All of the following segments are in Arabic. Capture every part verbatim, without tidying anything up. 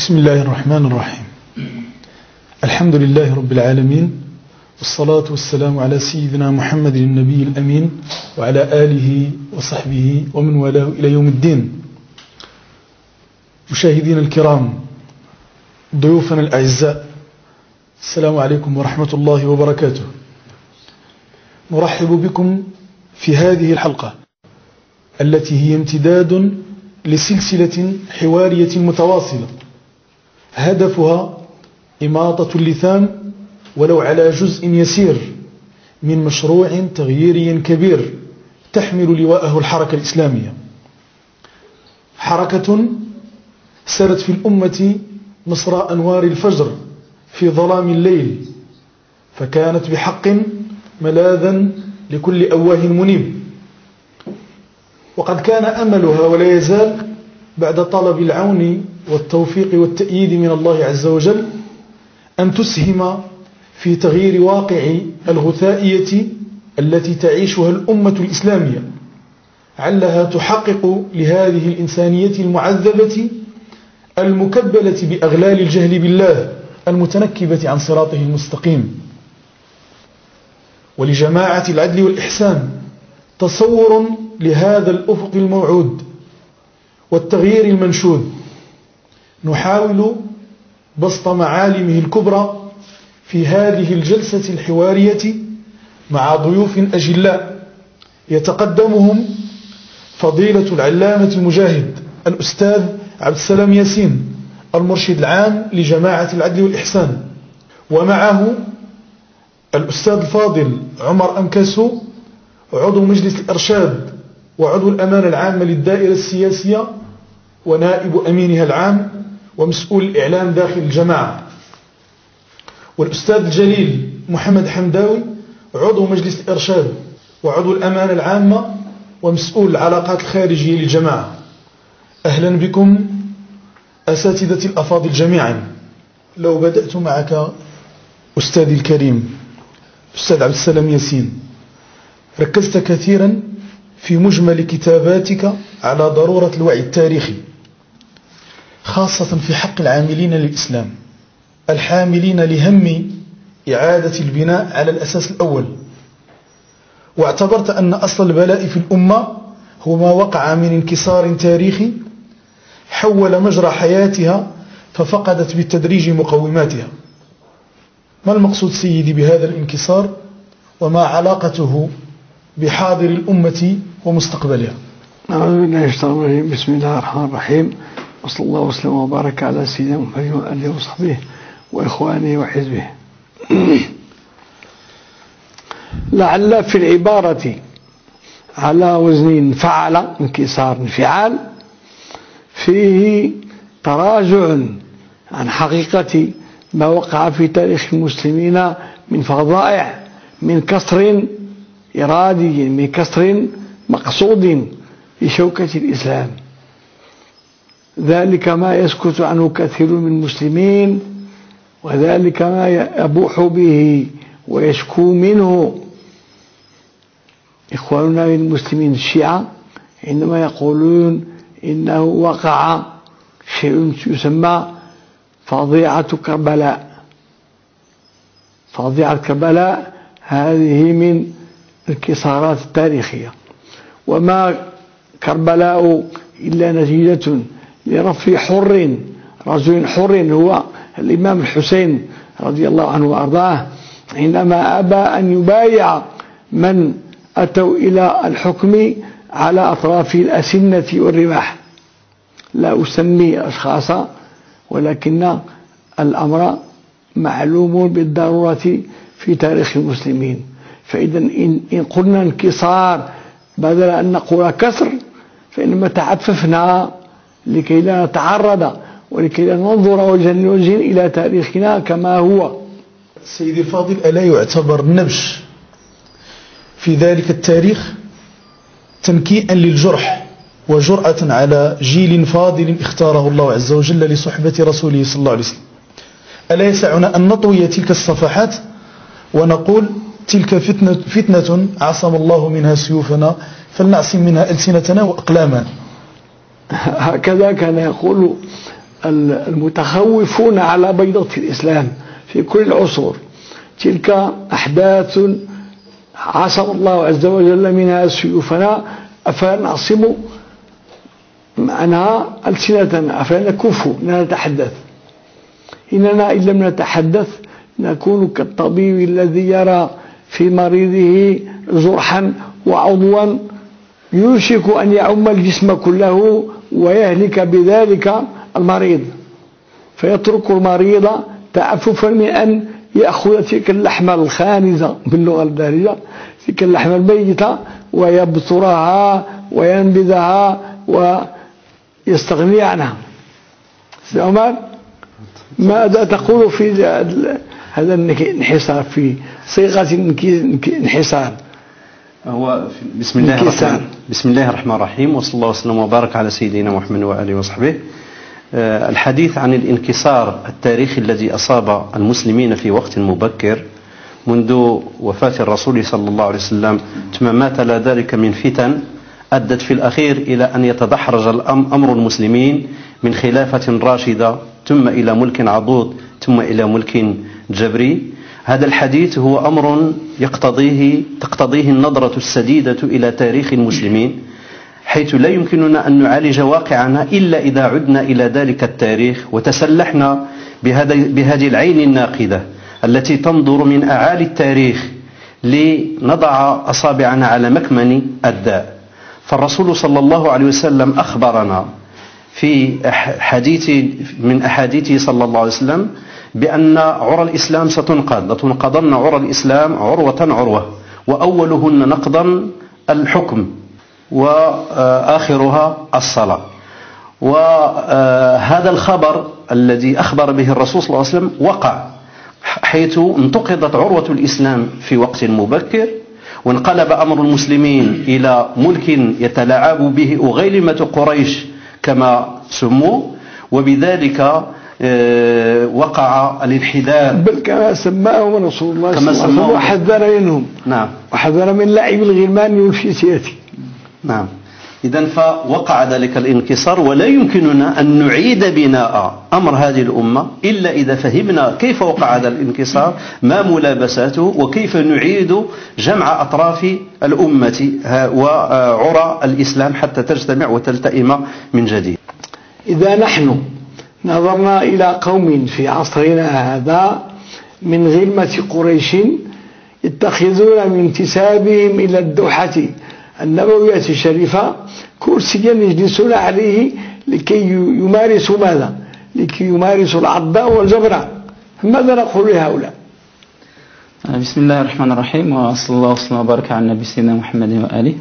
بسم الله الرحمن الرحيم. الحمد لله رب العالمين، والصلاة والسلام على سيدنا محمد النبي الأمين وعلى آله وصحبه ومن والاه إلى يوم الدين. مشاهدين الكرام، ضيوفنا الأعزاء، السلام عليكم ورحمة الله وبركاته. نرحب بكم في هذه الحلقة التي هي امتداد لسلسلة حوارية متواصلة هدفها إماطة اللثام ولو على جزء يسير من مشروع تغييري كبير تحمل لواءه الحركة الإسلامية، حركة سرت في الأمة مصرى أنوار الفجر في ظلام الليل، فكانت بحق ملاذا لكل أواه منيب. وقد كان أملها ولا يزال بعد طلب العون والتوفيق والتأييد من الله عز وجل أن تسهم في تغيير واقع الغثائية التي تعيشها الأمة الإسلامية، علها تحقق لهذه الإنسانية المعذبة المكبلة بأغلال الجهل بالله المتنكبة عن صراطه المستقيم. ولجماعة العدل والإحسان تصور لهذا الأفق الموعود والتغيير المنشود، نحاول بسط معالمه الكبرى في هذه الجلسة الحوارية مع ضيوف أجلاء يتقدمهم فضيلة العلامة المجاهد الأستاذ عبد السلام ياسين المرشد العام لجماعة العدل والإحسان، ومعه الأستاذ الفاضل عمر أنكسو عضو مجلس الإرشاد وعضو الأمانة العامة للدائرة السياسية ونائب أمينها العام ومسؤول الإعلام داخل الجماعة، والأستاذ الجليل محمد حمداوي عضو مجلس الإرشاد وعضو الأمانة العامة ومسؤول العلاقات الخارجية للجماعة. أهلا بكم أساتذة الأفاضل جميعا. لو بدأت معك أستاذي الكريم أستاذ عبد السلام ياسين، ركزت كثيرا في مجمل كتاباتك على ضرورة الوعي التاريخي، خاصة في حق العاملين للإسلام الحاملين لهم إعادة البناء على الأساس الأول، واعتبرت أن أصل البلاء في الأمة هو ما وقع من انكسار تاريخي حول مجرى حياتها ففقدت بالتدريج مقوماتها. ما المقصود سيدي بهذا الانكسار، وما علاقته بحاضر الأمة ومستقبلها؟ أعوذ بالله من الشيطان الرجيم. بسم الله الرحمن الرحيم، وصلى الله وسلم وبارك على سيدنا محمد وآله وصحبه وإخوانه وحزبه. لعل في العبارة على وزن فعل انكسار انفعال فيه تراجع عن حقيقة ما وقع في تاريخ المسلمين من فظائع، من كسر إرادي، من كسر مقصود لشوكة الإسلام. ذلك ما يسكت عنه كثير من المسلمين، وذلك ما يبوح به ويشكو منه إخواننا من المسلمين الشيعة عندما يقولون إنه وقع شيء يسمى فظيعة كربلاء. فظيعة كربلاء هذه من الانكسارات التاريخية، وما كربلاء إلا نتيجة لرفع حر، رجل حر هو الإمام الحسين رضي الله عنه وأرضاه، عندما أبى أن يبايع من أتوا إلى الحكم على أطراف الأسنة والرماح. لا أسمي أشخاصا، ولكن الأمر معلوم بالضرورة في تاريخ المسلمين. فإذا إن قلنا انكسار بدل أن نقول كسر، فإنما تعففنا لكي لا نتعرض ولكي لا ننظر وجها لوجه إلى تاريخنا كما هو. سيدي الفاضل، ألا يعتبر النبش في ذلك التاريخ تنكيئا للجرح وجرأة على جيل فاضل اختاره الله عز وجل لصحبة رسوله صلى الله عليه وسلم؟ ألا يسعنا أن نطوي تلك الصفحات ونقول تلك فتنة, فتنة عصم الله منها سيوفنا فلنعصم منها ألسنتنا وأقلامنا؟ هكذا كان يقول المتخوفون على بيضة الإسلام في كل العصور. تلك أحداث عصم الله عز وجل منها سيوفنا، أفنعصم عنها ألسنتنا، أفنكف نتحدث. إننا إن لم نتحدث نكون كالطبيب الذي يرى في مريضه جرحا وعضوا يوشك أن يعم الجسم كله ويهلك بذلك المريض، فيترك المريض تعففا من أن يأخذ تلك اللحمة الخانزة باللغة الدارجة، تلك اللحمة الميتة، ويبترها وينبذها ويستغني عنها. سيد عمر، ماذا تقول في هذا الانحسار، في صيغة انحسار؟ هو بسم الله الرحمن بسم الله الرحمن الرحيم، وصلى الله وسلم وبارك على سيدنا محمد وآله وصحبه. الحديث عن الانكسار التاريخي الذي أصاب المسلمين في وقت مبكر منذ وفاة الرسول صلى الله عليه وسلم، ثم ما تلا ذلك من فتن أدت في الأخير إلى أن يتدحرج أمر المسلمين من خلافة راشدة ثم إلى ملك عضوض ثم إلى ملك جبري. هذا الحديث هو أمر يقتضيه تقتضيه النظرة السديدة إلى تاريخ المسلمين، حيث لا يمكننا أن نعالج واقعنا إلا إذا عدنا إلى ذلك التاريخ وتسلحنا بهذه العين الناقدة التي تنظر من أعالي التاريخ لنضع أصابعنا على مكمن الداء. فالرسول صلى الله عليه وسلم أخبرنا في حديث من أحاديثه صلى الله عليه وسلم بأن عرى الإسلام ستنقض، لتنقضن عرى الإسلام عروة عروة، وأولهن نقضا الحكم وآخرها الصلاة. وهذا الخبر الذي أخبر به الرسول صلى الله عليه وسلم وقع، حيث انتقضت عروة الإسلام في وقت مبكر، وانقلب أمر المسلمين إلى ملك يتلاعب به أغيلمة قريش كما سموا، وبذلك وقع الانحدار، بل كما سماهم رسول الله صلى الله عليه وسلم وحذر منهم. نعم، وحذر من لعب الغلمان والفتيات. نعم، إذن فوقع ذلك الانكسار، ولا يمكننا أن نعيد بناء أمر هذه الأمة إلا إذا فهمنا كيف وقع هذا الانكسار، ما ملابساته، وكيف نعيد جمع أطراف الأمة وعرى الإسلام حتى تجتمع وتلتئم من جديد. إذا نحن نظرنا إلى قوم في عصرنا هذا من غلمة قريش يتخذون من انتسابهم إلى الدوحة النبوية الشريفة كرسيا يجلسون عليه لكي يمارسوا ماذا؟ لكي يمارسوا العضاء والجبر. ماذا نقول لهؤلاء؟ بسم الله الرحمن الرحيم، وصلى الله وسلم وبارك على النبي سيدنا محمد وآله.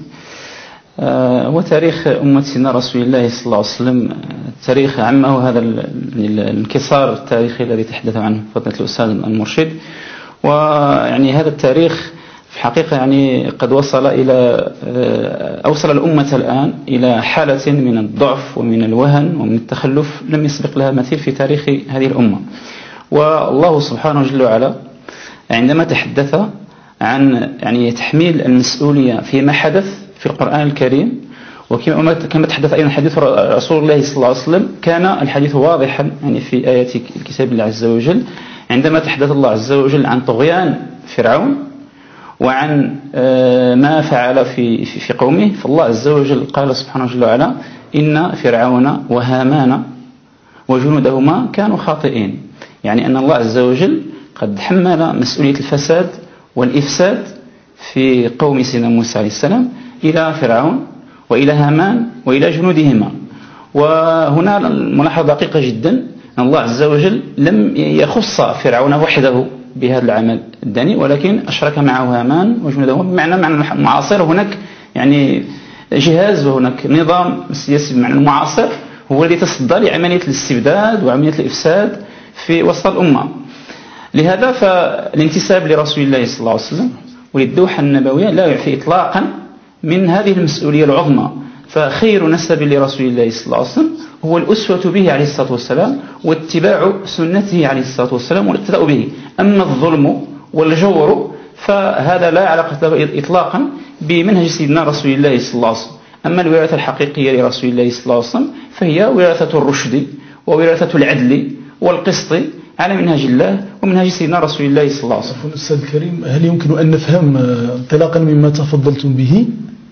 هو تاريخ أمة سيدنا رسول الله صلى الله عليه وسلم تاريخ عمه هذا الانكسار التاريخي الذي تحدث عنه فضيلة الأستاذ المرشد. ويعني هذا التاريخ في حقيقة يعني قد وصل إلى أوصل الأمة الآن إلى حالة من الضعف ومن الوهن ومن التخلف لم يسبق لها مثيل في تاريخ هذه الأمة. والله سبحانه جل وعلا عندما تحدث عن يعني تحميل المسؤولية فيما حدث في القرآن الكريم، وكما كما تحدث أيضا حديث رسول الله صلى الله عليه وسلم، كان الحديث واضحا يعني في آيات الكتاب الله عز وجل عندما تحدث الله عز وجل عن طغيان فرعون وعن ما فعل في في قومه. فالله عز وجل قال سبحانه جل وعلا: إن فرعون وهامان وجنودهما كانوا خاطئين، يعني أن الله عز وجل قد حمل مسؤولية الفساد والإفساد في قوم سيدنا موسى عليه السلام إلى فرعون وإلى هامان وإلى جنودهما. وهنا الملاحظة دقيقة جدا أن الله عز وجل لم يخص فرعون وحده بهذا العمل الدني، ولكن أشرك معه هامان وجنوده، بمعنى معنى المعاصر. هناك يعني جهاز وهناك نظام سياسي بمعنى المعاصر هو الذي تصدى لعملية الاستبداد وعملية الإفساد في وسط الأمة. لهذا فالانتساب لرسول الله صلى الله عليه وسلم وللدوحة النبوية لا يعفي إطلاقا من هذه المسؤولية العظمى. فخير نسب لرسول الله صلى الله عليه وسلم هو الأسوة به عليه الصلاة والسلام واتباع سنته عليه الصلاة والسلام والاقتداء به. أما الظلم والجور فهذا لا علاقة له إطلاقا بمنهج سيدنا رسول الله صلى الله عليه وسلم. أما الوراثة الحقيقية لرسول الله صلى الله عليه وسلم فهي وراثة الرشد ووراثة العدل والقسط على منهج الله ومنهج سيدنا رسول الله صلى الله عليه وسلم. أستاذ الكريم، هل يمكن أن نفهم انطلاقا مما تفضلتم به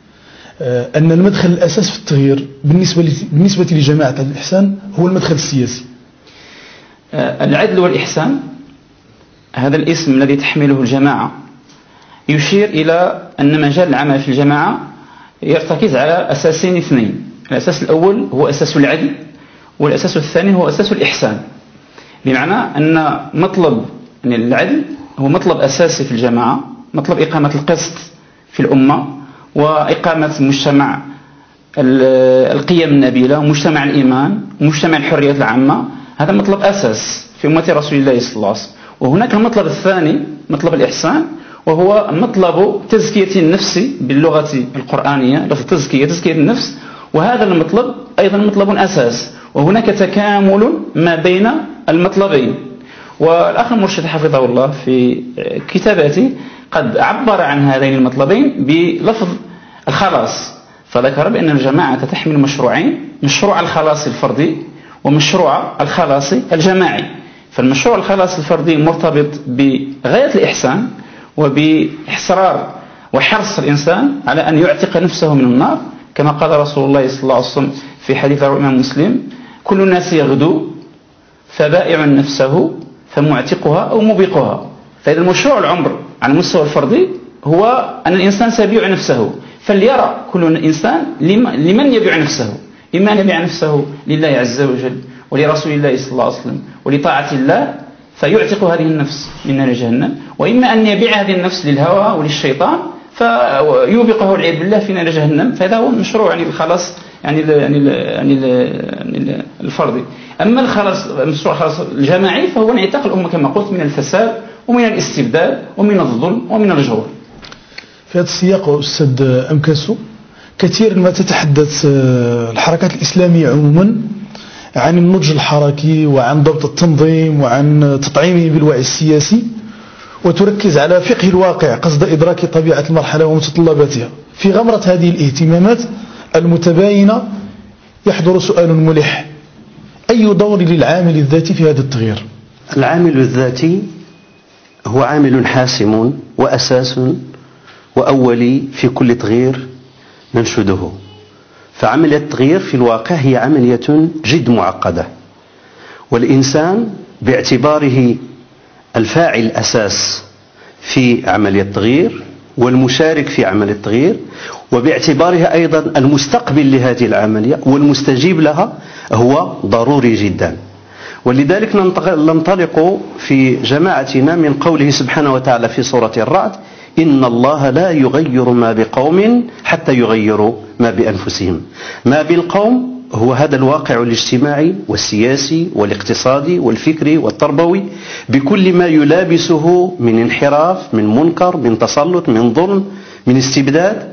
أن المدخل الأساس في التغيير بالنسبة بالنسبة لجماعة الإحسان هو المدخل السياسي؟ العدل والإحسان هذا الاسم الذي تحمله الجماعة يشير إلى أن مجال العمل في الجماعة يرتكز على أساسين اثنين. الأساس الأول هو أساس العدل، والأساس الثاني هو أساس الإحسان، بمعنى أن مطلب العدل هو مطلب أساسي في الجماعة، مطلب إقامة القسط في الأمة وإقامة مجتمع القيم النبيلة ومجتمع الإيمان ومجتمع الحريات العامة. هذا مطلب أساس في أمة رسول الله صلى الله عليه وسلم. وهناك المطلب الثاني مطلب الإحسان، وهو مطلب تزكية النفس باللغة القرآنية، لفظ تزكية تزكية النفس، وهذا المطلب أيضا مطلب أساس، وهناك تكامل ما بين المطلبين. والأخ المرشد حفظه الله في كتاباته قد عبر عن هذين المطلبين بلفظ الخلاص، فذكر بأن الجماعة تحمل مشروعين: مشروع الخلاص الفردي ومشروع الخلاص الجماعي. فالمشروع الخلاص الفردي مرتبط بغاية الإحسان وبإحصار وحرص الإنسان على أن يعتق نفسه من النار، كما قال رسول الله صلى الله عليه وسلم في حديث رواه الإمام مسلم: كل الناس يغدو فبائع نفسه فمعتقها أو مبيقها. فإذا المشروع العمر على المستوى الفردي هو أن الإنسان سيبيع نفسه، فليرى كل إنسان لمن يبيع نفسه، إما أن يبيع نفسه لله عز وجل ولرسول الله صلى الله عليه وسلم ولطاعة الله فيعتق هذه النفس من نار جهنم، وإما أن يبيع هذه النفس للهوى وللشيطان فيوبقه والعياذ بالله في نار جهنم. فهذا هو المشروع يعني الخلاص يعني ال يعني ال يعني, ال يعني الفردي. أما الخلاص المشروع الخلاص الجماعي فهو انعتاق الأمة كما قلت من الفساد ومن الاستبداد ومن الظلم ومن الجور. في هذا السياق أستاذ أمكاسو، كثير ما تتحدث الحركات الإسلامية عموما عن النضج الحركي وعن ضبط التنظيم وعن تطعيمه بالوعي السياسي، وتركز على فقه الواقع قصد إدراك طبيعة المرحلة ومتطلباتها. في غمرة هذه الاهتمامات المتباينة يحضر سؤال ملح: أي دور للعامل الذاتي في هذا التغيير؟ العامل الذاتي هو عامل حاسم وأساس وأولي في كل تغيير ننشده. فعملية التغيير في الواقع هي عملية جد معقدة، والإنسان باعتباره الفاعل الأساس في عملية التغيير والمشارك في عملية التغيير، وباعتبارها أيضا المستقبل لهذه العملية والمستجيب لها، هو ضروري جدا. ولذلك ننطلق في جماعتنا من قوله سبحانه وتعالى في سورة الرعد: إن الله لا يغير ما بقوم حتى يغيروا ما بأنفسهم. ما بالقوم هو هذا الواقع الاجتماعي والسياسي والاقتصادي والفكري والتربوي بكل ما يلابسه من انحراف، من منكر، من تسلط، من ظلم، من استبداد.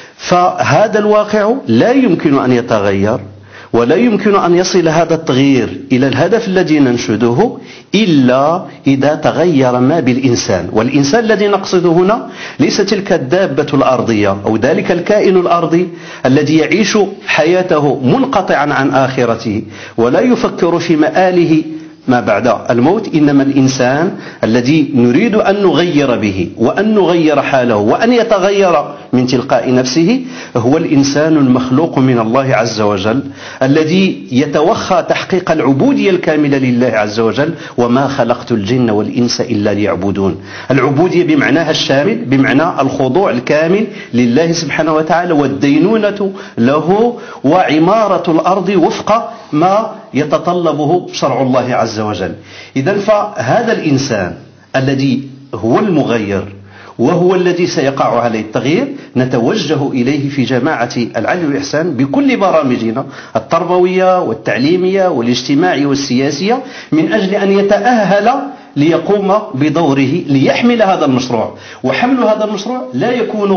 فهذا الواقع لا يمكن أن يتغير ولا يمكن أن يصل هذا التغيير إلى الهدف الذي ننشده إلا إذا تغير ما بالإنسان. والإنسان الذي نقصده هنا ليس تلك الدابة الأرضية أو ذلك الكائن الأرضي الذي يعيش حياته منقطعا عن آخرته ولا يفكر في مآله ما بعد الموت، إنما الإنسان الذي نريد أن نغير به وأن نغير حاله وأن يتغير من تلقاء نفسه هو الإنسان المخلوق من الله عز وجل الذي يتوخى تحقيق العبودية الكاملة لله عز وجل: وما خلقت الجن والإنس إلا ليعبدون. العبودية بمعناها الشامل، بمعنى الخضوع الكامل لله سبحانه وتعالى والدينونة له وعمارة الأرض وفق ما يتطلبه شرع الله عز وجل. إذن فهذا الإنسان الذي هو المغير وهو الذي سيقع عليه التغيير نتوجه إليه في جماعة العدل والإحسان بكل برامجنا التربوية والتعليمية والاجتماعية والسياسية من أجل أن يتأهل ليقوم بدوره ليحمل هذا المشروع. وحمل هذا المشروع لا يكون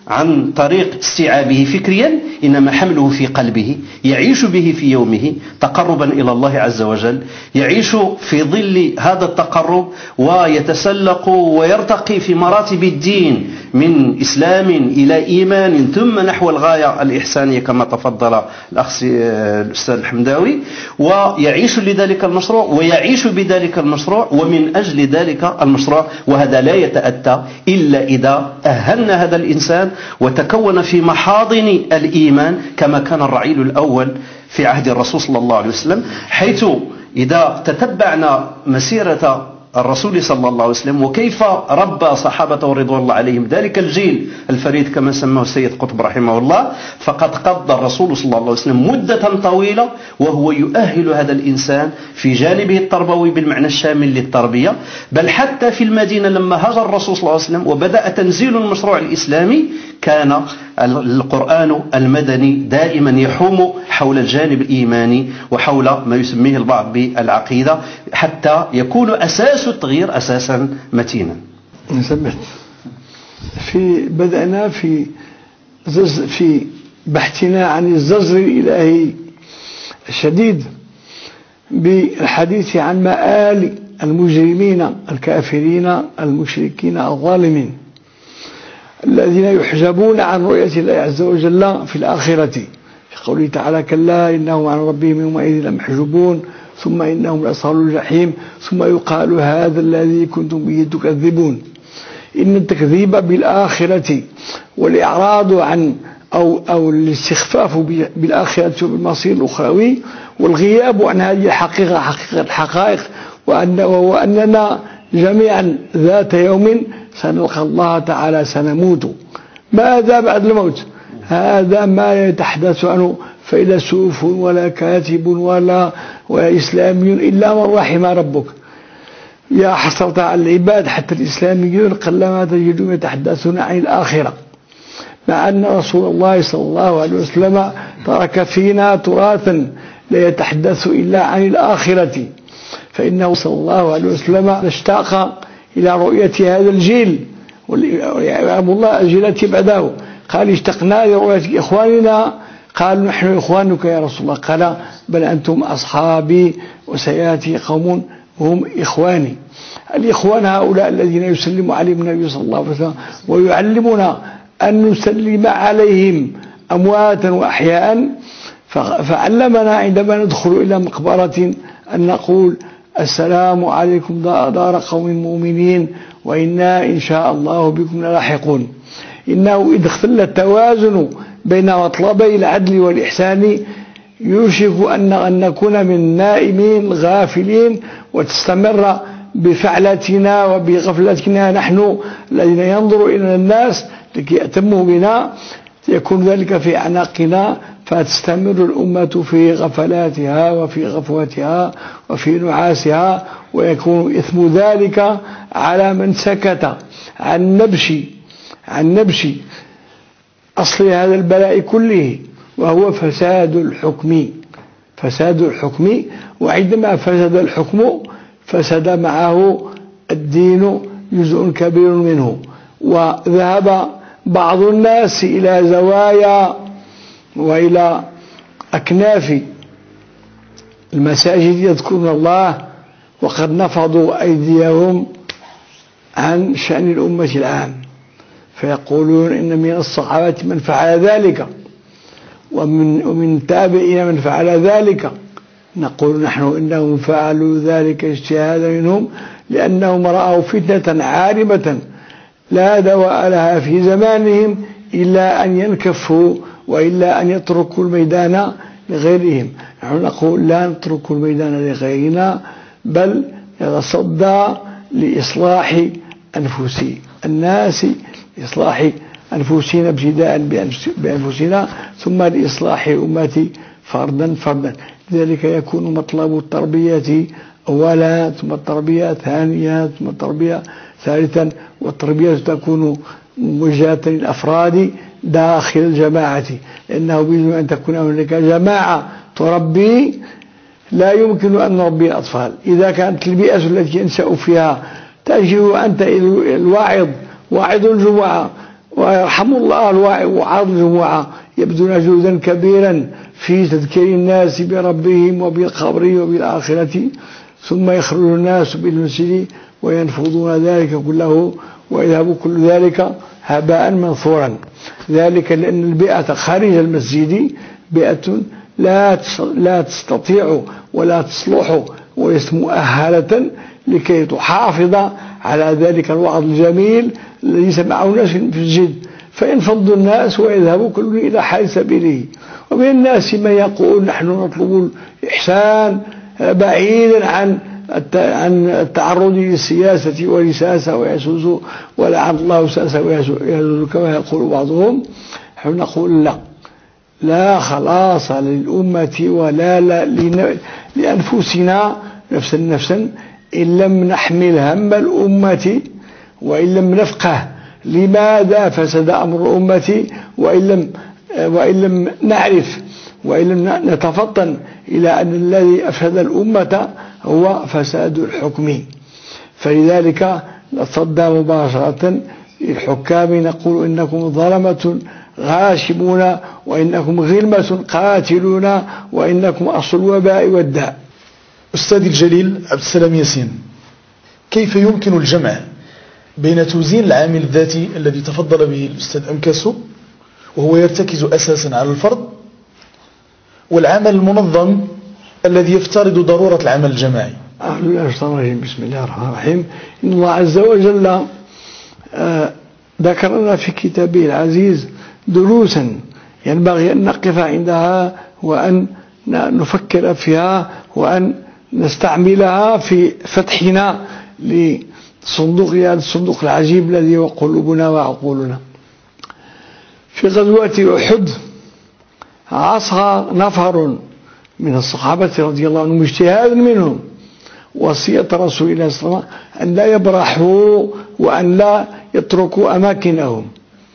عن طريق استيعابه فكريا، إنما حمله في قلبه، يعيش به في يومه تقربا إلى الله عز وجل، يعيش في ظل هذا التقرب ويتسلق ويرتقي في مراتب الدين من إسلام إلى إيمان ثم نحو الغاية الإحسانية كما تفضل الأخ الأستاذ الحمداوي، ويعيش لذلك المشروع ويعيش بذلك المشروع ومن أجل ذلك المشروع. وهذا لا يتأتى إلا إذا أهلنا هذا الإنسان وتكون في محاضن الإيمان كما كان الرعيل الأول في عهد الرسول صلى الله عليه وسلم، حيث إذا تتبعنا مسيرة الرسول صلى الله عليه وسلم وكيف ربى صحابته رضوان الله عليهم ذلك الجيل الفريد كما سماه السيد قطب رحمه الله، فقد قضى الرسول صلى الله عليه وسلم مدة طويلة وهو يؤهل هذا الإنسان في جانبه التربوي بالمعنى الشامل للتربية. بل حتى في المدينة لما هاجر الرسول صلى الله عليه وسلم وبدأ تنزيل المشروع الإسلامي كان القرآن المدني دائما يحوم حول الجانب الإيماني وحول ما يسميه البعض بالعقيدة حتى يكون أساس التغيير أساسا متينا. نثبت في بدأنا في في بحثنا عن الزجر الإلهي الشديد بالحديث عن مآل المجرمين الكافرين المشركين الظالمين الذين يحجبون عن رؤية الله عز وجل في الآخرة، في قوله تعالى: كلا إنهم عن ربهم يومئذ لمحجوبون ثم إنهم لأصحاب الجحيم ثم يقال هذا الذي كنتم به تكذبون. إن التكذيب بالآخرة والإعراض عن أو أو الاستخفاف بالآخرة وبالمصير الأخروي والغياب عن هذه الحقيقة حقيقة الحقائق وأن وأننا جميعا ذات يوم سنلقى الله تعالى سنموت. ماذا بعد الموت؟ هذا ما يتحدث عنه فيلسوف ولا كاتب ولا ولا إسلامي إلا من رحم ربك. يا حسرة على العباد حتى الإسلاميون قلما تجدون يتحدثون عن الآخرة، مع أن رسول الله صلى الله عليه وسلم ترك فينا تراثا لا يتحدث إلا عن الآخرة، فإنه صلى الله عليه وسلم اشتاق إلى رؤية هذا الجيل ويعلم الله الجيل بعده. قال: اشتقنا لرؤية إخواننا. قالوا: نحن إخوانك يا رسول الله. قال: بل أنتم أصحابي وسيأتي قوم هم إخواني. الإخوان هؤلاء الذين يسلم عليهم النبي صلى الله عليه وسلم ويعلمنا أن نسلم عليهم أمواتا وأحياء. فعلمنا عندما ندخل إلى مقبرة أن نقول: السلام عليكم دار قوم مؤمنين وإنا إن شاء الله بكم لاحقون. إنه إذا اختل التوازن بين مطلبي العدل والإحسان يوشك أن نكون من النائمين الغافلين وتستمر بفعلتنا وبغفلتنا نحن الذين ينظر إلى الناس لكي يأتموا بنا، يكون ذلك في أعناقنا فتستمر الأمة في غفلاتها وفي غفوتها وفي نعاسها، ويكون إثم ذلك على من سكت عن نبش عن نبش أصل هذا البلاء كله، وهو فساد الحكم فساد الحكم وعندما فسد الحكم فسد معه الدين جزء كبير منه. وذهب بعض الناس إلى زوايا وإلى أكناف المساجد يذكرون الله وقد نفضوا أيديهم عن شأن الأمة الآن، فيقولون إن من الصحابة من فعل ذلك ومن ومن تابعين من فعل ذلك. نقول نحن إنهم فعلوا ذلك اجتهادا منهم لأنهم رأوا فتنة عارمة لا دواء لها في زمانهم إلا أن ينكفوا وإلا أن يتركوا الميدان لغيرهم. نحن نقول لا نترك الميدان لغيرنا بل نتصدى لإصلاح أنفس الناس، إصلاح أنفسنا ابتداء بأنفسنا ثم لإصلاح الأمة فردا فردا. لذلك يكون مطلب التربية أولا ثم التربية ثانيا ثم التربية ثالثا، والتربية تكون موجهة للأفراد داخل الجماعة، لأنه بيجب أن تكون هناك جماعة تربي. لا يمكن أن نربي الأطفال إذا كانت البيئة التي ينشأ فيها تجد أنت الواعظ واعظ الجمعة ويرحم الله الواعي وعرض الجمعة يبذل جهدا كبيرا في تذكير الناس بربهم وبالقبر وبالآخرة، ثم يخرج الناس بالمسجد وينفضون ذلك كله ويذهب كل ذلك هباء منثورا. ذلك لأن البيئة خارج المسجد بيئة لا لا تستطيع ولا تصلح وليست مؤهلة لكي تحافظ على ذلك الوعظ الجميل الذي سمعه الناس في المسجد، فينفض الناس ويذهب كل إلى حال سبيله. ومن الناس من يقول نحن نطلب الإحسان بعيدا عن عن التعرض للسياسة والساسة ويسوس ولعن الله ساسة ويسوس كما يقول بعضهم. نحن نقول لا لا خلاص للأمة ولا لا لأنفسنا نفسا نفسا إن لم نحمل هم الأمة وإن لم نفقه لماذا فسد أمر الأمة وإن لم وإن لم نعرف وإن لم نتفطن إلى أن الذي أفسد الأمة هو فساد الحكم. فلذلك نتصدى مباشرة للحكام نقول إنكم ظلمة غاشمون وإنكم غلمة قاتلون وإنكم أصل الوباء والداء. أستاذي الجليل عبد السلام ياسين، كيف يمكن الجمع بين توزين العامل الذاتي الذي تفضل به الأستاذ أنكاسو وهو يرتكز أساسا على الفرد، والعمل المنظم الذي يفترض ضرورة العمل الجماعي؟ أعوذ بالله من الشيطان الرجيم. بسم الله الرحمن الرحيم. إن الله عز وجل آه ذكر لنا في كتابه العزيز دروسا ينبغي أن نقف عندها وأن نفكر فيها وأن نستعملها في فتحنا لصندوق هذا الصندوق العجيب الذي هو قلوبنا وعقولنا. في غزوة أحد عصى نفر من الصحابة رضي الله عنهم اجتهادا منهم وصية رسول الله صلى الله عليه وسلم أن لا يبرحوا وأن لا يتركوا أماكنهم،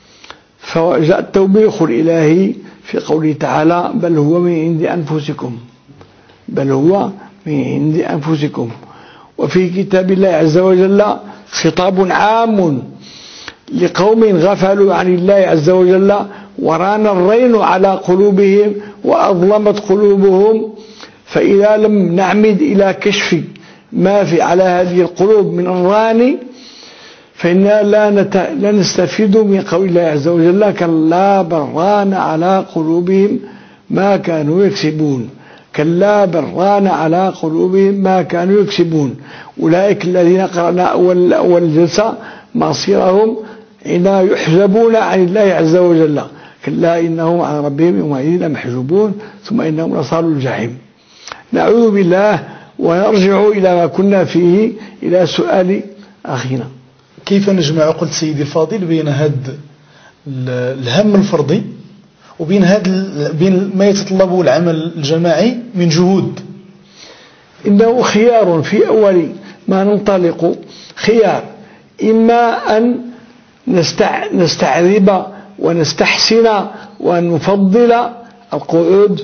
فجاء التوبيخ الإلهي في قوله تعالى بل هو من عند أنفسكم بل هو من عند أنفسكم. وفي كتاب الله عز وجل خطاب عام لقوم غفلوا عن الله عز وجل وران الرين على قلوبهم وأظلمت قلوبهم، فإذا لم نعمد إلى كشف ما في على هذه القلوب من الران فإننا لا, نت... لا نستفيد من قول الله عز وجل كلا بران على قلوبهم ما كانوا يكسبون. كلا بران على قلوبهم ما كانوا يكسبون. أولئك الذين قرأنا أول, أول جلسة مصيرهم إن يحجبون عن الله عز وجل كلا إنهم عن ربهم يومئذ لمحجوبون ثم إنهم لصالوا الجحيم. نعوذ بالله ونرجع إلى ما كنا فيه إلى سؤال أخينا. كيف نجمع قلت سيدي الفاضل بين هذا الهم الفردي وبين هذا بين ما يتطلبه العمل الجماعي من جهود؟ إنه خيار في أول ما ننطلق، خيار إما أن نستع... نستعذب ونستحسن وأن نفضل القعود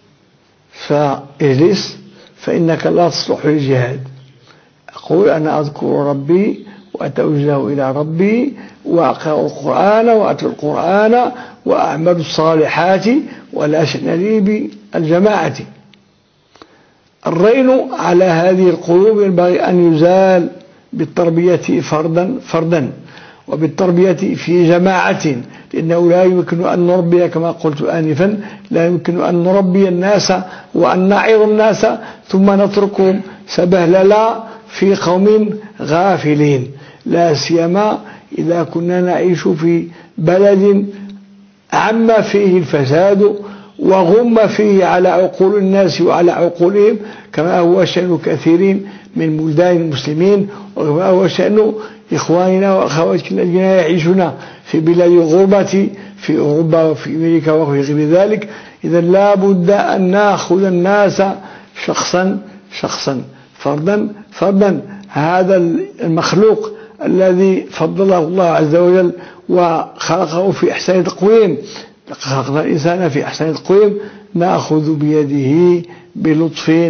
فاجلس فإنك لا تصلح للجهاد. أقول أنا أذكر ربي وأتوجه إلى ربي وأقرأ القرآن وأتلو القرآن وأعمل الصالحات ولا شأن لي بالجماعة. الرين على هذه القلوب ينبغي أن يزال بالتربية فردا فردا وبالتربية في جماعة، لأنه لا يمكن أن نربي كما قلت آنفا لا يمكن أن نربي الناس وأن نعظ الناس ثم نتركهم سبهللا في قوم غافلين، لا سيما إذا كنا نعيش في بلد عم فيه الفساد وغم فيه على عقول الناس وعلى عقولهم كما هو شأن كثيرين من بلدان المسلمين وكما هو شأن إخواننا وأخواتنا الذين يعيشون في بلاد الغربة في أوروبا وفي أمريكا وفي غير ذلك. إذا لا بد أن نأخذ الناس شخصا شخصا فردا فردا. هذا المخلوق الذي فضله الله عز وجل وخلقه في أحسن تقويم، خلقنا الإنسان في أحسن تقويم، نأخذ بيده بلطف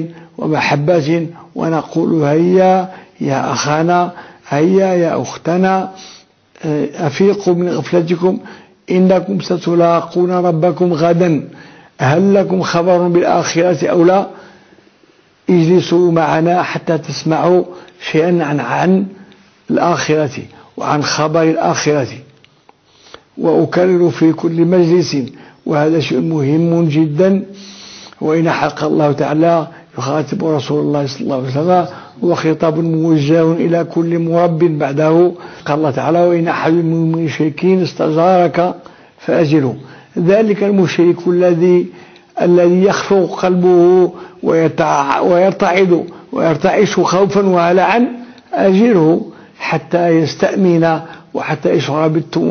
ومحبة ونقول هيا يا أخانا هيا يا أختنا أفيقوا من غفلتكم إنكم ستلاقون ربكم غدا هل لكم خبر بالآخرة أو لا اجلسوا معنا حتى تسمعوا شيئا عن, عن الآخرة وعن خبر الآخرة. وأكرر في كل مجلس وهذا شيء مهم جدا، وإن حق الله تعالى يخاطب رسول الله صلى الله عليه وسلم وخطاب موجه إلى كل مرب بعده. قال الله تعالى وإن أحد من المشركين استجارك فأجره. ذلك المشرك الذي الذي يخفق قلبه ويرتعد ويرتعش خوفا وهلعا أجره حتى يستأمن وحتى يشعر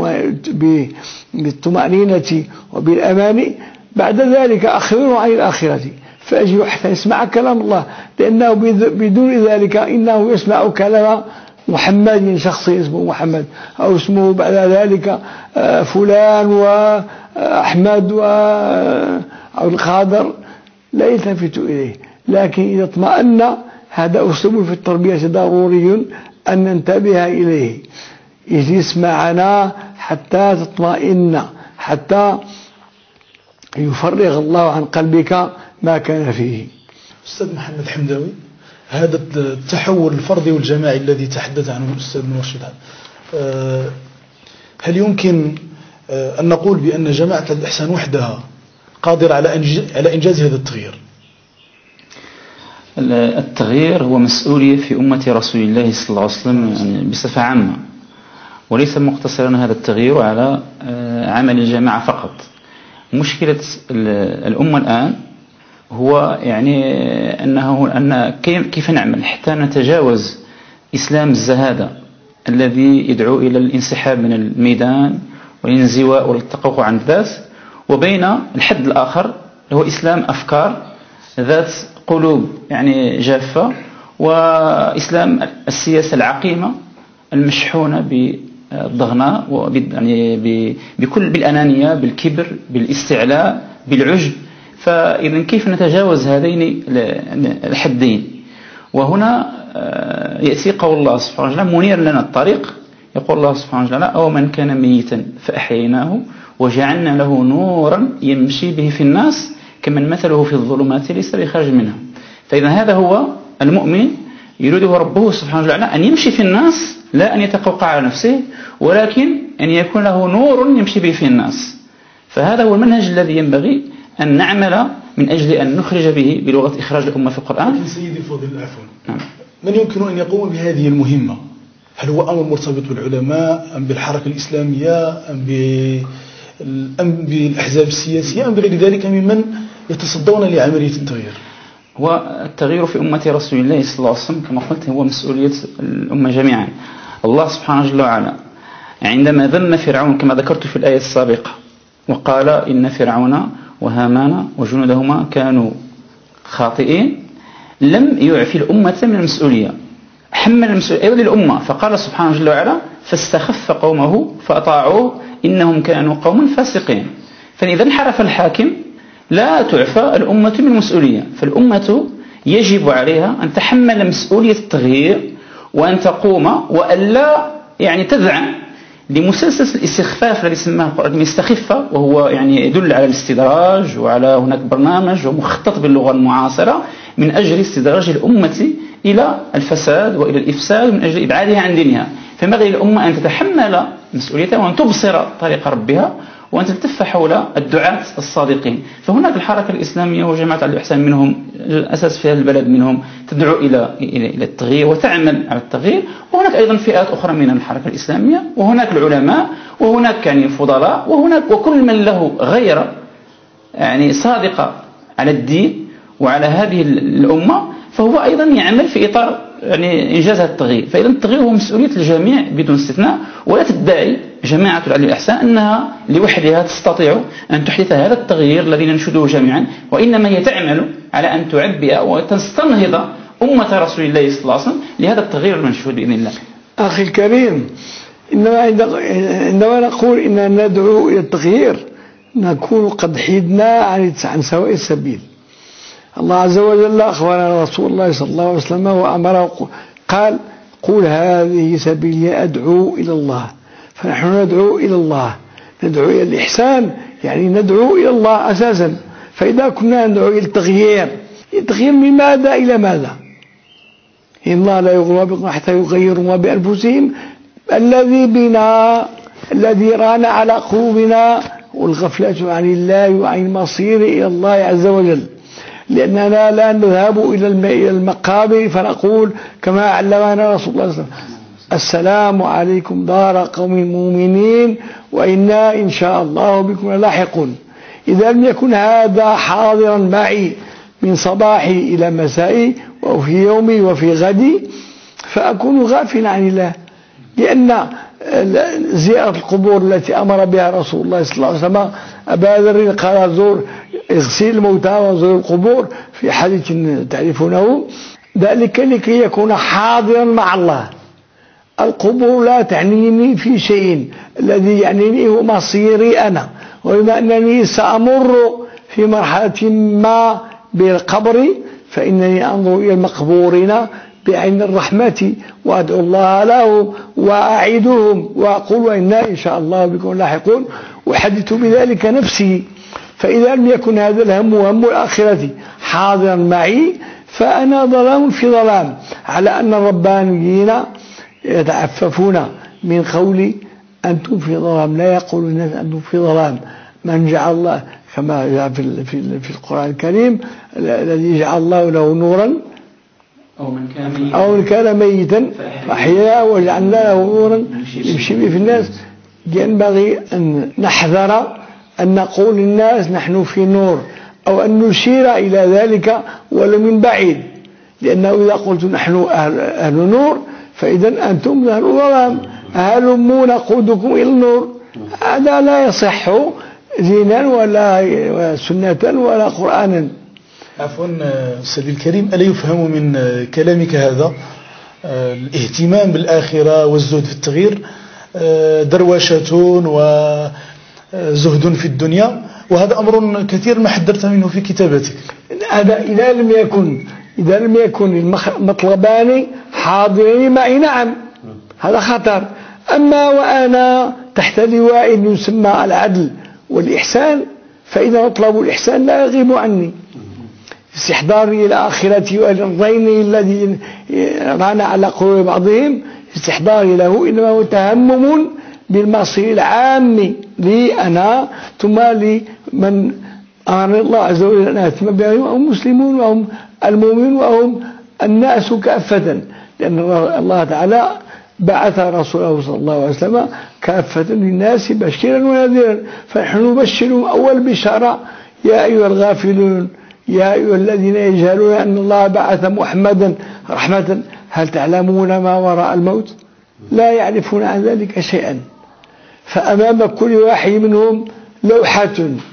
بالطمأنينة وبالأمان. بعد ذلك أخبره عن الآخرة فأجره حتى يسمع كلام الله، لأنه بدون ذلك إنه يسمع كلام محمد، شخص اسمه محمد أو اسمه بعد ذلك فلان وأحمد أو القادر لا يلتفت إليه. لكن إذا اطمأن، هذا أسلوب في التربية ضروري أن ننتبه إليه. اجلس معنا حتى تطمئن، حتى يفرغ الله عن قلبك ما كان فيه. أستاذ محمد حمداوي، هذا التحول الفردي والجماعي الذي تحدث عنه الأستاذ مرشد، هل يمكن أن نقول بأن جماعة الإحسان وحدها قادرة على إنجاز هذا التغيير؟ التغيير هو مسؤولية في أمة رسول الله صلى الله عليه وسلم يعني بصفة عامة، وليس مقتصرا هذا التغيير على عمل الجماعة فقط. مشكلة الأمة الآن هو يعني أنه أن كيف نعمل حتى نتجاوز إسلام الزهادة الذي يدعو إلى الانسحاب من الميدان والانزواء والتقوقع عن الذات، وبين الحد الآخر هو إسلام أفكار ذات قلوب يعني جافة، وإسلام السياسة العقيمة المشحونة بالضغناء يعني بكل بالأنانية، بالكبر، بالاستعلاء، بالعجب. فإذا كيف نتجاوز هذين الحدين؟ وهنا يأتي قول الله سبحانه وتعالى منير لنا الطريق. يقول الله سبحانه وتعالى أو من كان ميتا فأحييناه وجعلنا له نورا يمشي به في الناس كمن مثله في الظلمات ليس بخارج منها. فإذا هذا هو المؤمن يريده ربه سبحانه وتعالى أن يمشي في الناس، لا أن يتقوقع على نفسه، ولكن أن يكون له نور يمشي به في الناس. فهذا هو المنهج الذي ينبغي أن نعمل من أجل أن نخرج به بلغة إخراج الأمة في القرآن. سيدي الفاضل عفوا، نعم. من يمكن أن يقوم بهذه المهمة؟ هل هو أمر مرتبط بالعلماء أم بالحركة الإسلامية أم بالأحزاب السياسية أم بغير ذلك ممن يتصدون لعملية التغيير؟ والتغيير في أمة رسول الله صلى الله عليه وسلم كما قلت هو مسؤولية الأمة جميعا. الله سبحانه وتعالى عندما ذم فرعون كما ذكرت في الآية السابقة وقال إن فرعون وهامان وجنودهما كانوا خاطئين، لم يعفي الأمة من المسؤولية، حمل المسؤولية أيضا للأمة. فقال سبحانه وتعالى فاستخف قومه فأطاعوه إنهم كانوا قوما فاسقين. فإذا انحرف الحاكم لا تعفى الأمة من المسؤولية، فالأمة يجب عليها أن تحمل مسؤولية التغيير وأن تقوم وألا يعني تذعن لمسلسل الاستخفاف الذي سماه القرآن مستخفة، وهو يعني يدل على الاستدراج، وعلى هناك برنامج ومخطط باللغة المعاصرة من أجل استدراج الأمة إلى الفساد وإلى الإفساد من أجل إبعادها عن دينها. فينبغي للأمة أن تتحمل مسؤوليتها وأن تبصر طريق ربها وأن تلتف حول الدعاة الصادقين. فهناك الحركة الإسلامية وجماعة الإحسان منهم الأساس في هذا البلد منهم تدعو إلى إلى التغيير وتعمل على التغيير، وهناك أيضا فئات أخرى من الحركة الإسلامية، وهناك العلماء، وهناك يعني فضلاء، وهناك وكل من له غير يعني صادقة على الدين وعلى هذه الأمة فهو أيضا يعمل في إطار يعني إنجاز هذا التغيير. فإذا التغيير هو مسؤولية الجميع بدون استثناء، ولا تدعي جماعة الإحسان أنها لوحدها تستطيع أن تحدث هذا التغيير الذي ننشده جميعا، وإنما هي تعمل على أن تعبئ وتستنهض أمة رسول الله صلى الله عليه وسلم لهذا التغيير المنشود بإذن الله. أخي الكريم، إنما عندما نقول إننا ندعو إلى التغيير نكون قد حيدنا عن سواء السبيل. الله عز وجل أخبرنا رسول الله صلى الله عليه وسلم وأمره قال قل هذه سبيلي أدعو إلى الله. فنحن ندعو إلى الله، ندعو إلى الإحسان، يعني ندعو إلى الله أساسا. فإذا كنا ندعو إلى التغيير، التغيير من ماذا إلى ماذا؟ إن الله لا يغير بكم حتى يغيروا ما بأنفسهم. الذي بنا، الذي ران على قلوبنا والغفلة عن الله وعن المصير إلى الله عز وجل، لأننا لا نذهب إلى المقابر فنقول كما علمنا رسول الله صلى الله عليه وسلم: السلام عليكم دار قوم مؤمنين وإنا إن شاء الله بكم لاحقون. إذا لم يكن هذا حاضرا معي من صباحي إلى مسائي وفي يومي وفي غدي فأكون غافلا عن الله، لأن زيارة القبور التي أمر بها رسول الله صلى الله عليه وسلم أبا ذر قال: زور اغسل الموتى وزور القبور، في حديث تعرفونه، ذلك لكي يكون حاضرا مع الله. القبور لا تعنيني في شيء، الذي يعنيني هو مصيري أنا، وبما أنني سأمر في مرحلة ما بالقبر فإنني أنظر إلى المقبورين بعين الرحمة وأدعو الله له وأعيدهم وأقول إنا إن شاء الله بكم لاحقون، أحدث بذلك نفسي. فإذا لم يكن هذا الهم وهم الآخرة حاضرا معي فأنا ظلام في ظلام، على أن الربانيين يتعففون من قول أنتم في ظلام، لا يقول الناس أنتم في ظلام. من جعل الله كما جاء في, في, في القرآن الكريم: الذي جعل الله له نورا أو من كان ميتا, أو من كان ميتا فأحيا وجعلنا له نورا يمشي به في الناس. ينبغي أن نحذر أن نقول للناس نحن في نور، أو أن نشير إلى ذلك ولو من بعيد، لأنه إذا قلت نحن أهل, أهل نور فإذا أنتم أهل ظلام، هلموا نقودكم إلى النور. هذا لا يصح دينا ولا سنة ولا قرآنا. عفوا سيدي الكريم، ألا يفهم من كلامك هذا الاهتمام بالآخرة والزهد في التغيير دروشة وزهد في الدنيا، وهذا أمر كثير ما حذرت منه في كتابتك؟ هذا إذا لم يكن إذا لم يكن المطلبان حاضرين معي نعم هذا خطر. أما وأنا تحت لواء يسمى العدل والإحسان فإذا مطلب الإحسان لا يغيب عني. استحضاري إلى آخرتي والرين الذي ران على قلوب بعضهم، استحضاري له إنما هو تهمم بالمصير العام لي أنا ثم لمن أمر الله عز وجل أن أهتم بهم، وهم مسلمون وهم المؤمنون وهم الناس كافة، لأن الله تعالى بعث رسوله صلى الله عليه وسلم كافة للناس بشيرا ونذيرا. فنحن نبشرهم أول بشارة: يا أيها الغافلون، يا أيها الذين يجهلون أن الله بعث محمدا رحمة، هل تعلمون ما وراء الموت؟ لا يعرفون عن ذلك شيئا. فأمام كل واحد منهم لوحة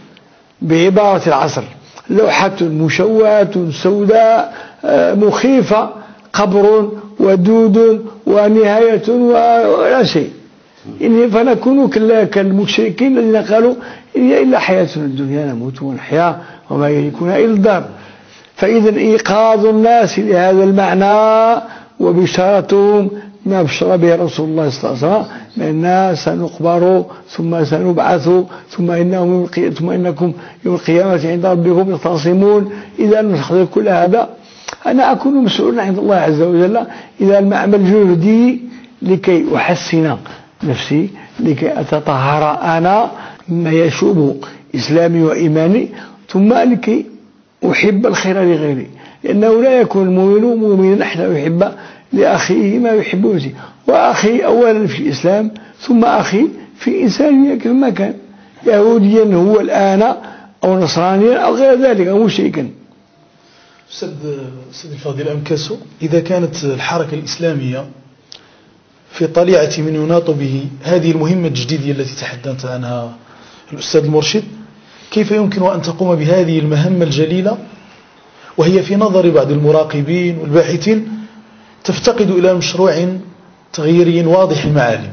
بعبارة العصر، لوحة مشوهة سوداء مخيفة، قبر ودود ونهاية ولا شيء. إن فنكون كالمشركين الذين قالوا هي إلا حياتنا الدنيا نموت ونحيا وما يهلكنا إلا الدار. فإذا إيقاظ الناس لهذا المعنى وبشارتهم ما بشر به رسول الله صلى الله عليه وسلم بأننا سنقبر ثم سنبعث ثم إنهم ثم إنكم يوم القيامة عند ربكم يختصمون. إذا نحضر كل هذا أنا أكون مسؤولا عند الله عز وجل إذا لم أعمل جهدي لكي أحسن نفسي، لكي أتطهر أنا مما يشوب إسلامي وإيماني، ثم لكي أحب الخير لغيري، لأنه لا يكون المؤمن مؤمنا حتى يحب لأخيه ما يحب نفسه، وأخي أولا في الإسلام ثم أخي في إنسانية كما كان، يهوديا هو الآن أو نصرانيا أو غير ذلك أو مشركا. أستاذ الفاضل أمكاسو، إذا كانت الحركة الإسلامية في طليعة من يناط به هذه المهمة الجديدة التي تحدثت عنها الأستاذ المرشد، كيف يمكن أن تقوم بهذه المهمة الجليلة وهي في نظر بعض المراقبين والباحثين تفتقد إلى مشروع تغييري واضح المعالم؟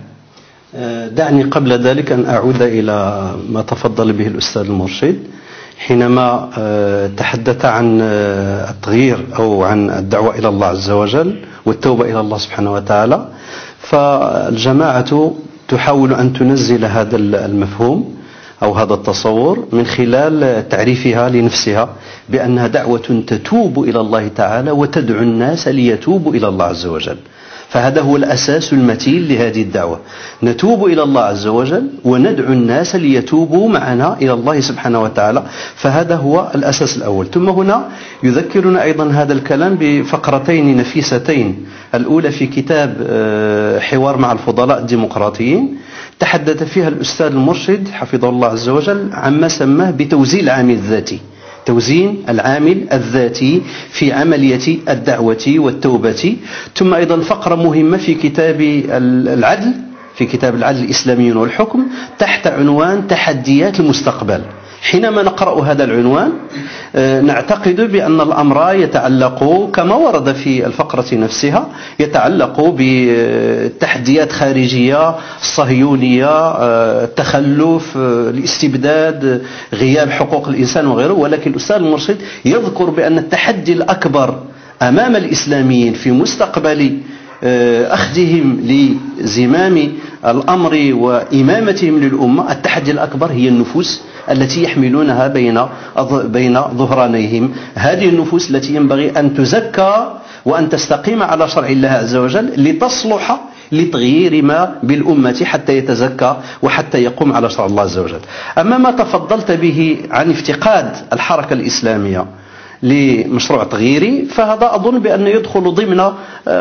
دعني قبل ذلك أن أعود إلى ما تفضل به الأستاذ المرشد حينما تحدث عن التغيير أو عن الدعوة إلى الله عز وجل والتوبة إلى الله سبحانه وتعالى. فالجماعة تحاول أن تنزل هذا المفهوم أو هذا التصور من خلال تعريفها لنفسها بأنها دعوة تتوب إلى الله تعالى وتدعو الناس ليتوبوا إلى الله عز وجل. فهذا هو الأساس المتين لهذه الدعوة، نتوب إلى الله عز وجل وندعو الناس ليتوبوا معنا إلى الله سبحانه وتعالى، فهذا هو الأساس الأول. ثم هنا يذكرنا أيضا هذا الكلام بفقرتين نفيستين، الأولى في كتاب حوار مع الفضلاء الديمقراطيين، تحدث فيها الأستاذ المرشد حفظه الله عز وجل عما سماه بتوزيع العامل الذاتي، توزين العامل الذاتي في عملية الدعوة والتوبة. ثم أيضا فقرة مهمة في كتاب العدل، في كتاب العدل الإسلامي والحكم، تحت عنوان تحديات المستقبل. حينما نقرأ هذا العنوان نعتقد بأن الأمر يتعلق كما ورد في الفقرة نفسها، يتعلق بتحديات خارجية الصهيونية، التخلف، الاستبداد، غياب حقوق الإنسان وغيره. ولكن الأستاذ المرشد يذكر بأن التحدي الأكبر أمام الإسلاميين في مستقبل أخذهم لزمام الأمر وإمامتهم للأمة، التحدي الأكبر هي النفوس التي يحملونها بين بين ظهرانيهم، هذه النفوس التي ينبغي أن تزكى وأن تستقيم على شرع الله عز وجل لتصلح لتغيير ما بالأمة حتى يتزكى وحتى يقوم على شرع الله عز وجل. أما ما تفضلت به عن افتقاد الحركة الإسلامية لمشروع تغييري، فهذا أظن بأنه يدخل ضمن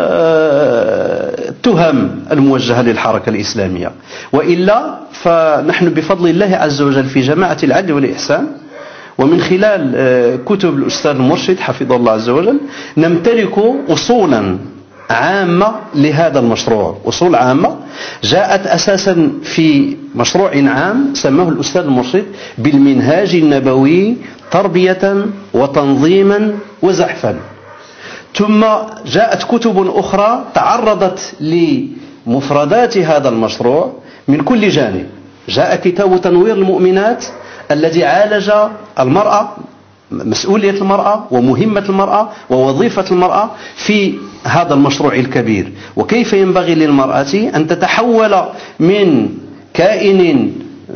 التهم الموجهة للحركة الإسلامية. وإلا فنحن بفضل الله عز وجل في جماعة العدل والإحسان ومن خلال كتب الأستاذ المرشد حفظه الله عز وجل نمتلك أصولا عامة لهذا المشروع، أصول عامة جاءت أساسا في مشروع عام سماه الأستاذ المرشد بالمنهاج النبوي تربية وتنظيما وزحفا. ثم جاءت كتب أخرى تعرضت لمفردات هذا المشروع من كل جانب. جاء كتاب تنوير المؤمنات الذي عالج المرأة، مسؤولية المرأة ومهمة المرأة ووظيفة المرأة في هذا المشروع الكبير، وكيف ينبغي للمرأة أن تتحول من كائن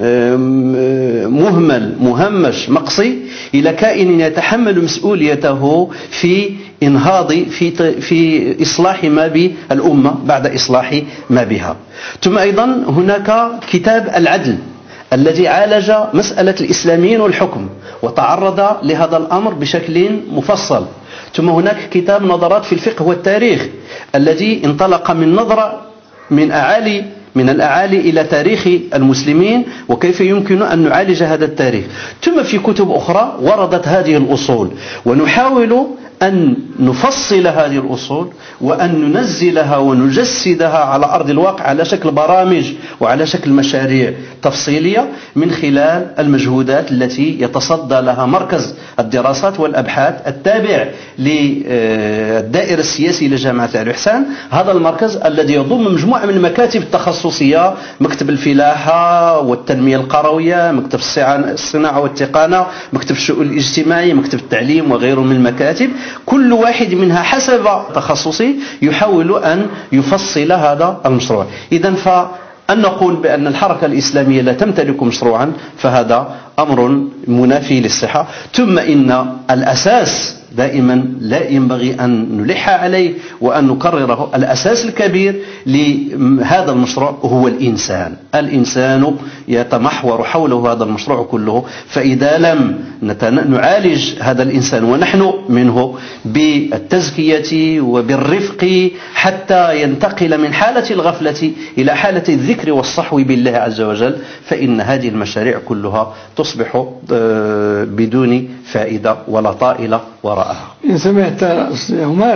مهمل مهمش مقصي إلى كائن يتحمل مسؤوليته في انهاض في في إصلاح ما بالأمة بعد إصلاح ما بها. ثم أيضا هناك كتاب العدل الذي عالج مسألة الإسلاميين والحكم وتعرض لهذا الأمر بشكل مفصل. ثم هناك كتاب نظرات في الفقه والتاريخ الذي انطلق من نظرة من أعالي من الأعالي إلى تاريخ المسلمين وكيف يمكن أن نعالج هذا التاريخ. ثم في كتب أخرى وردت هذه الأصول، ونحاول أن نفصل هذه الأصول وأن ننزلها ونجسدها على أرض الواقع على شكل برامج وعلى شكل مشاريع تفصيلية من خلال المجهودات التي يتصدى لها مركز الدراسات والأبحاث التابع للدائرة السياسية لجامعة الإحسان. هذا المركز الذي يضم مجموعة من المكاتب التخصصية، مكتب الفلاحة والتنمية القروية، مكتب الصناعة والتقانة، مكتب الشؤون الاجتماعية، مكتب التعليم وغيره من المكاتب، كل واحد منها حسب تخصصه يحاول أن يفصل هذا المشروع. إذن فأن نقول بأن الحركة الإسلامية لا تمتلك مشروعا فهذا أمر منافي للصحة. ثم إن الأساس دائما لا ينبغي أن نلح عليه وأن نكرره، الأساس الكبير لهذا المشروع هو الإنسان. الإنسان يتمحور حوله هذا المشروع كله، فإذا لم نعالج هذا الإنسان ونحن منه بالتزكية وبالرفق حتى ينتقل من حالة الغفلة إلى حالة الذكر والصحو بالله عز وجل، فإن هذه المشاريع كلها تصبح بدون فائدة ولا طائلة وراءها. إن سمعت أستاذ عمر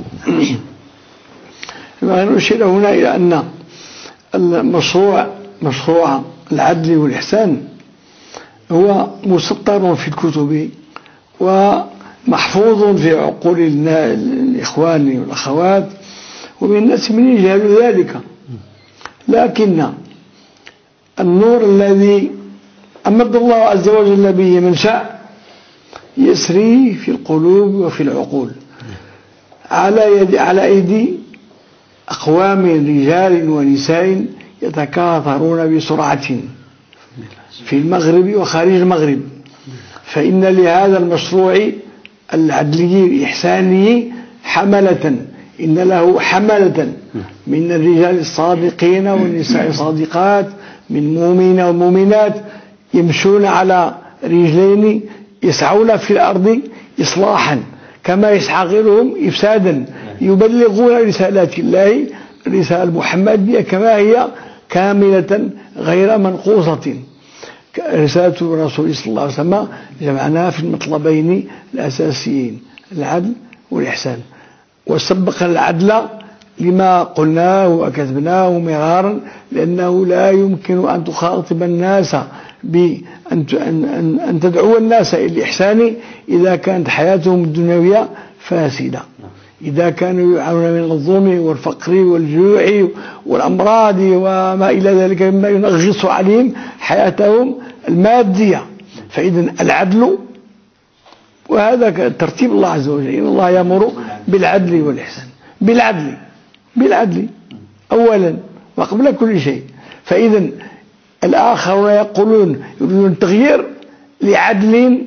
نشير هنا إلى أن المشروع مشروع العدل والإحسان هو مسطر في الكتب ومحفوظ في عقول الإخوان والأخوات ومن الناس من يجهل ذلك، لكن النور الذي أمد الله عز وجل به من شاء يسري في القلوب وفي العقول على يد على أيدي أقوام رجال ونساء يتكاثرون بسرعة في المغرب وخارج المغرب، فإن لهذا المشروع العدلي الإحساني حملة، إن له حملة من الرجال الصادقين والنساء الصادقات، من مؤمنين ومؤمنات يمشون على رجلين يسعون في الأرض إصلاحا كما يسعى غيرهم إفسادا، يبلغون رسالات الله الرسالة المحمدية كما هي كاملة غير منقوصة. رسالة الرسول صلى الله عليه وسلم جمعناها في المطلبين الأساسيين العدل والإحسان، وسبق العدل لما قلناه وكتبناه مرارا، لأنه لا يمكن أن تخاطب الناس بأن أن أن تدعو الناس إلى الإحسان إذا كانت حياتهم الدنيوية فاسدة، إذا كانوا يعانون من الظلم والفقر والجوع والأمراض وما إلى ذلك مما ينغص عليهم حياتهم المادية. فإذا العدل، وهذا ترتيب الله عز وجل، إن الله يأمر بالعدل والإحسان، بالعدل بالعدل أولا وقبل كل شيء. فإذا الآخرون يقولون يريدون التغيير لعدل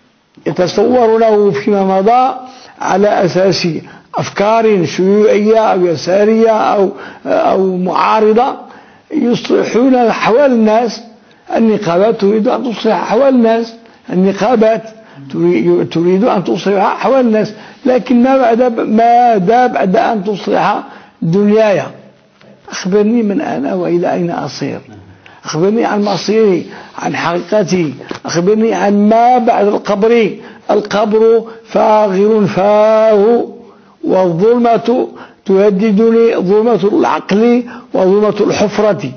يتصورونه فيما مضى على أساس أفكار شيوعية أو يسارية أو أو معارضة، يصلحون أحوال الناس. النقابات تريد أن تصلح أحوال الناس، النقابات تريد أن تصلح أحوال الناس، لكن ما بعد ماذا بعد أن تصلح دنياي؟ أخبرني من أنا وإلى أين أصير، أخبرني عن مصيري، عن حقيقتي، أخبرني عن ما بعد القبر. القبر فاغر فاه، والظلمة تهددني، ظلمة العقل وظلمة الحفرة.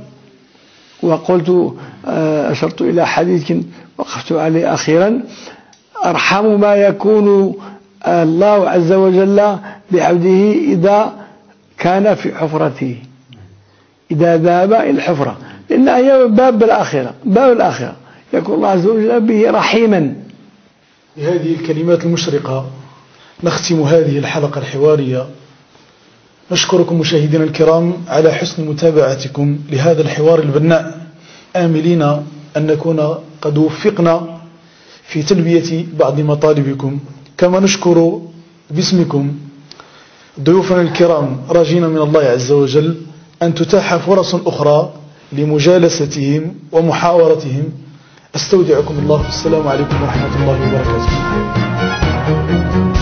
وقلت أشرت إلى حديث وقفت عليه أخيرا: أرحم ما يكون الله عز وجل بعبده إذا كان في حفرته، إذا ذهب إلى الحفرة، لأن هي باب الآخرة، باب الآخرة يكون الله عز وجل به رحيما. بهذه الكلمات المشرقة نختم هذه الحلقة الحوارية. نشكركم مشاهدينا الكرام على حسن متابعتكم لهذا الحوار البناء، آملين أن نكون قد وفقنا في تلبية بعض مطالبكم، كما نشكر باسمكم ضيوفنا الكرام، راجين من الله عز وجل أن تتاح فرص أخرى لمجالستهم ومحاورتهم. أستودعكم الله، السلام عليكم ورحمة الله وبركاته.